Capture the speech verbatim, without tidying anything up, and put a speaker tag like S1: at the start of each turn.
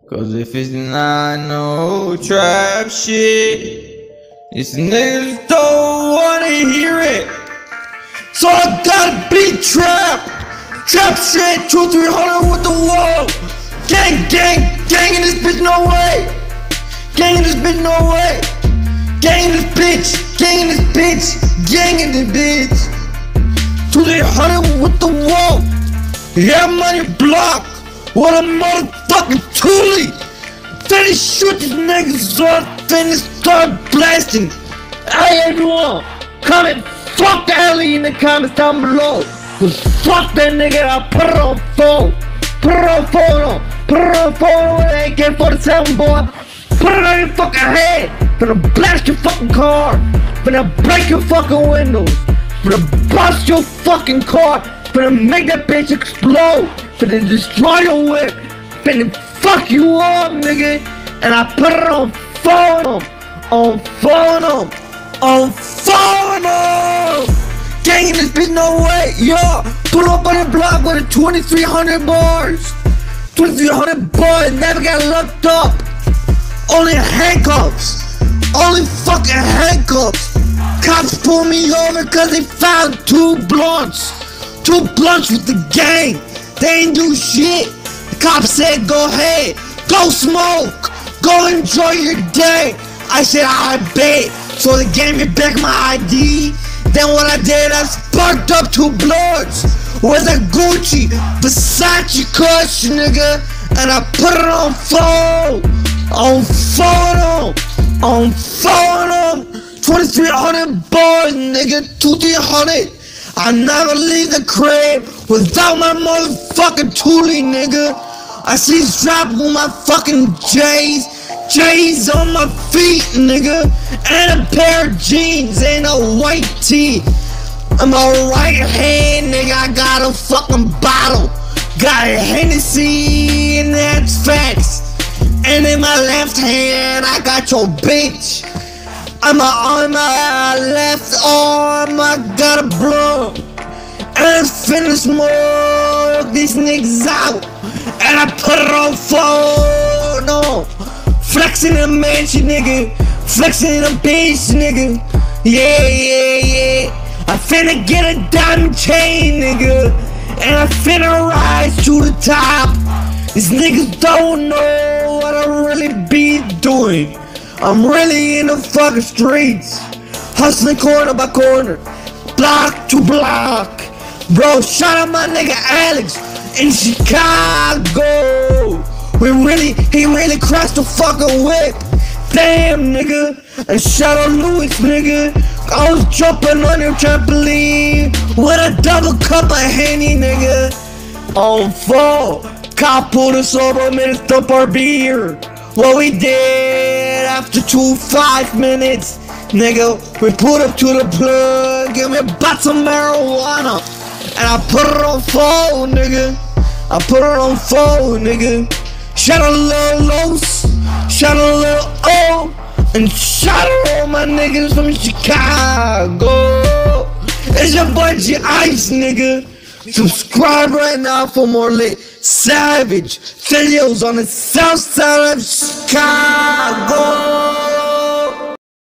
S1: Cause if it's not no trap shit, these niggas don't wanna hear it. So I gotta be trap. Trap shit, two, three hundred with the wall. Gang, gang, gang in this bitch, no way. Gang in this bitch, no way. Gang in this bitch, gang in this bitch, gang in this bitch. two, three hundred with the wall. Yeah, money block. What a motherfucking toolie! Finish shoot these niggas up, finish start blasting. Hey everyone, comment fuck Ellie in the comments down below. Cause fuck that nigga, I put it on phone. Put it on phone, put it on phone with an A K forty-seven, boy. Put it on your fucking head. Finna blast your fucking car. Finna break your fucking windows. Finna bust your fucking car. Finna make that bitch explode. Finna destroy your whip. Finna fuck you up, nigga. And I put it on phone. On phone. On phone. Gang in this bitch, no way. Yo, pull up on the block with a twenty-three hundred bars. twenty-three hundred bars. Never got locked up. Only handcuffs. Only fucking handcuffs. Cops pulled me over cause they found two blunts. Two blunts with the gang. They ain't do shit. The cops said go ahead. Go smoke. Go enjoy your day. I said I bet. So they gave me back my I D. Then what I did, I sparked up two blunts with a Gucci Versace Kush, nigga. And I put it on phone. On phone. On phone. twenty-three hundred bars, nigga. two, three hundred. I never leave the crib without my motherfucking toolie, nigga. I see strap with my fucking J's, J's on my feet, nigga, and a pair of jeans and a white tee. In my right hand, nigga, I got a fucking bottle, got a Hennessy, and that's facts. And in my left hand, I got your bitch. On my, on my left arm, I got a blunt. And I finna smoke these niggas out. And I put it on phone, no. Flexing in a mansion, nigga. Flexing in a bitch, nigga. Yeah, yeah, yeah. I finna get a diamond chain, nigga. And I finna rise to the top. These niggas don't know what I really be doing. I'm really in the fucking streets, hustling corner by corner, block to block. Bro, shout out my nigga Alex in Chicago. We really, he really crashed the fucking whip. Damn, nigga. And shout out Louis, nigga. I was jumping on your trampoline with a double cup of Henny, nigga. On four, cop pulled us over, made us dump our beer. What we did after two five minutes, nigga, we put up to the plug, give me a box of marijuana, and I put it on phone, nigga. I put it on phone, nigga. Shout out Lil Los, shout out Lil O, and shout out all my niggas from Chicago. It's your boy Wtfgice, nigga. Subscribe right now for more lit savage videos on the south side of Chicago.